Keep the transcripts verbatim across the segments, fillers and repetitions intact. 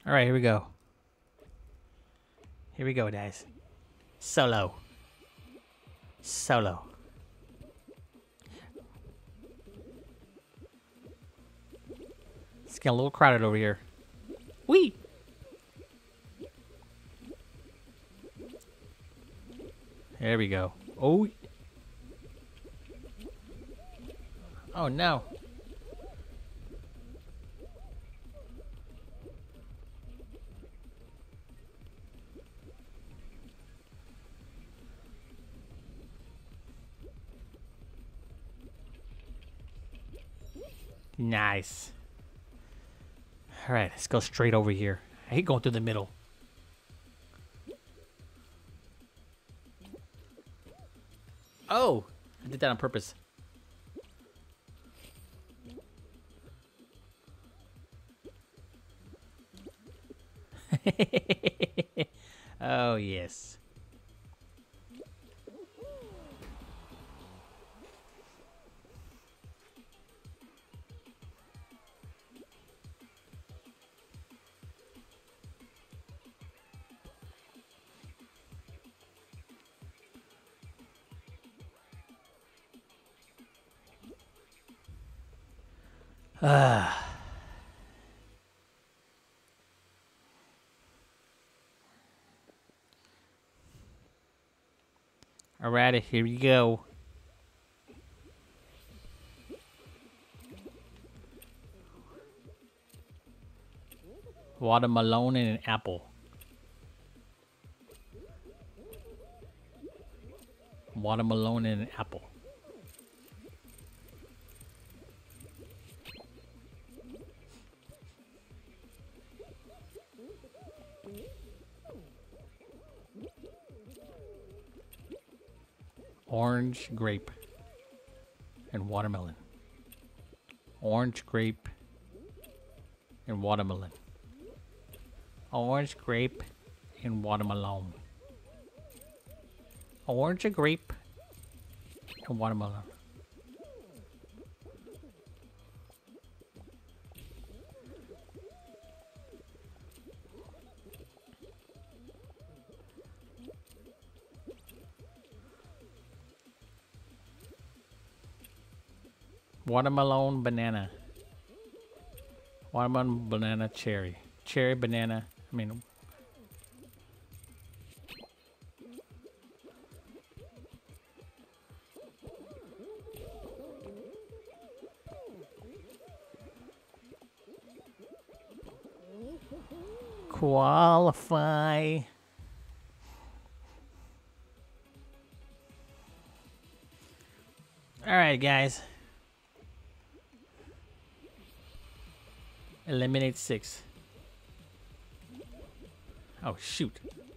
All right, here we go. Here we go, guys. Solo. Solo. It's getting a little crowded over here. Whee! There we go. Oh. Oh no. Nice. All right, let's go straight over here. I hate going through the middle. Oh, I did that on purpose. Oh, yes. Ah. Alright, here we go. Watermelon and an apple. Watermelon and an apple. Orange, grape, and watermelon. Orange, grape, and watermelon. Orange, grape, and watermelon. Orange, grape, and watermelon. Watermelon, banana. Watermelon, banana, cherry. Cherry, banana. I mean... Qualify. Alright, guys. Eliminate six. Oh, shoot.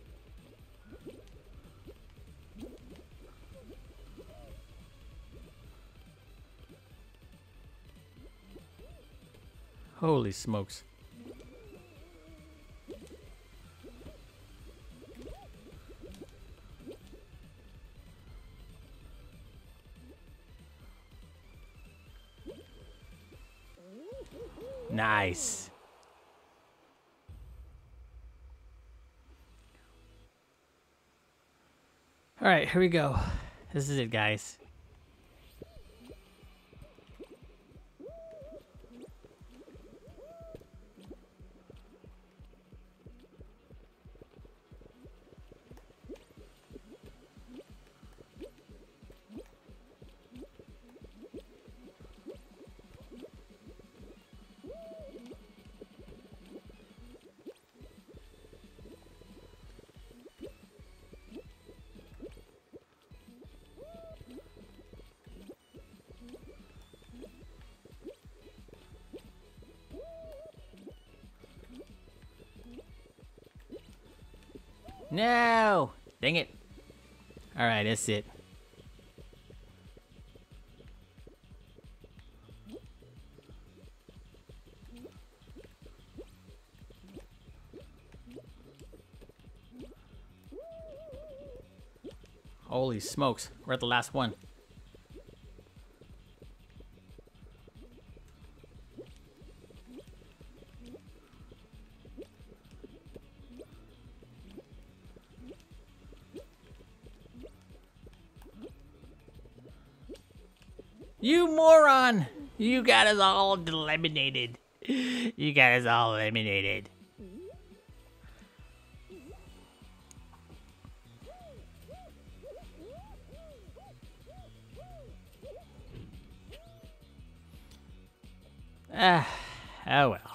Holy smokes. Nice. All right, here we go. This is it, guys. No! Dang it. Alright, that's it. Holy smokes. We're at the last one. You moron! You got us all eliminated. You got us all eliminated. Ah, oh well.